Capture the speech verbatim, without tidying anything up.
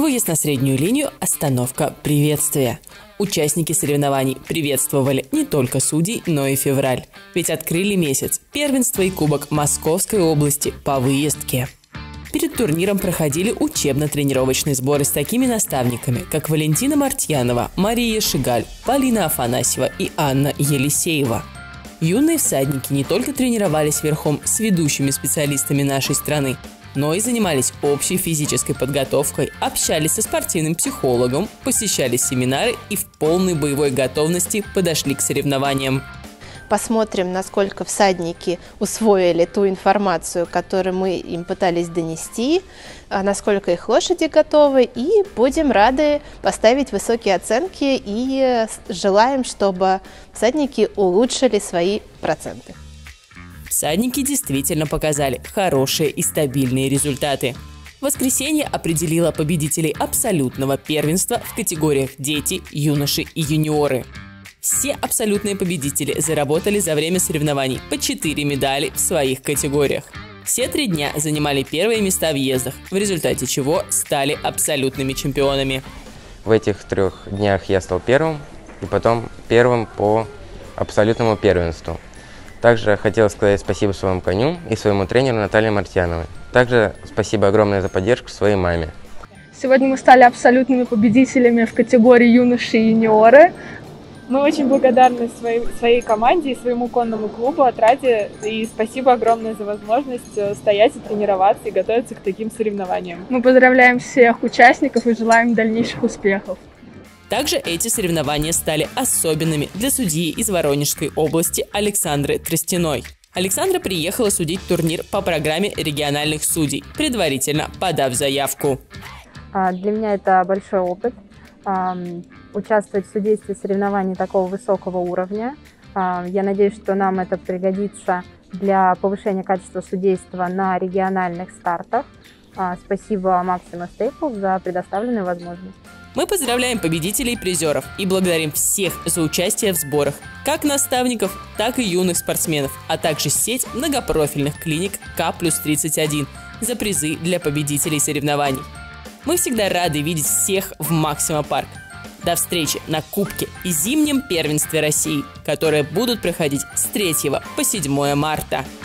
Выезд на среднюю линию, остановка, приветствие. Участники соревнований приветствовали не только судей, но и февраль. Ведь открыли месяц первенство и кубок Московской области по выездке. Перед турниром проходили учебно-тренировочные сборы с такими наставниками, как Валентина Мартьянова, Мария Шигаль, Полина Афанасьева и Анна Елисеева. Юные всадники не только тренировались верхом с ведущими специалистами нашей страны, но и занимались общей физической подготовкой, общались со спортивным психологом, посещали семинары и в полной боевой готовности подошли к соревнованиям. Посмотрим, насколько всадники усвоили ту информацию, которую мы им пытались донести, насколько их лошади готовы, и будем рады поставить высокие оценки и желаем, чтобы всадники улучшили свои проценты. Всадники действительно показали хорошие и стабильные результаты. Воскресенье определило победителей абсолютного первенства в категориях дети, юноши и юниоры. Все абсолютные победители заработали за время соревнований по четыре медали в своих категориях. Все три дня занимали первые места в въездах, в результате чего стали абсолютными чемпионами. В этих трех днях я стал первым и потом первым по абсолютному первенству. Также хотел сказать спасибо своему коню и своему тренеру Наталье Мартьяновой. Также спасибо огромное за поддержку своей маме. Сегодня мы стали абсолютными победителями в категории юноши и юниоры. Мы очень благодарны своей, своей команде и своему конному клубу «Отраде». И спасибо огромное за возможность стоять и тренироваться и готовиться к таким соревнованиям. Мы поздравляем всех участников и желаем дальнейших успехов. Также эти соревнования стали особенными для судьи из Воронежской области Александры Тростяной. Александра приехала судить турнир по программе региональных судей, предварительно подав заявку. Для меня это большой опыт. Участвовать в судействе соревнований такого высокого уровня. Я надеюсь, что нам это пригодится для повышения качества судейства на региональных стартах. Спасибо Максиму Стейпл за предоставленную возможность. Мы поздравляем победителей и призеров и благодарим всех за участие в сборах, как наставников, так и юных спортсменов, а также сеть многопрофильных клиник К плюс тридцать один за призы для победителей соревнований. Мы всегда рады видеть всех в Максима Парк. До встречи на Кубке и Зимнем первенстве России, которые будут проходить с третьего по седьмое марта.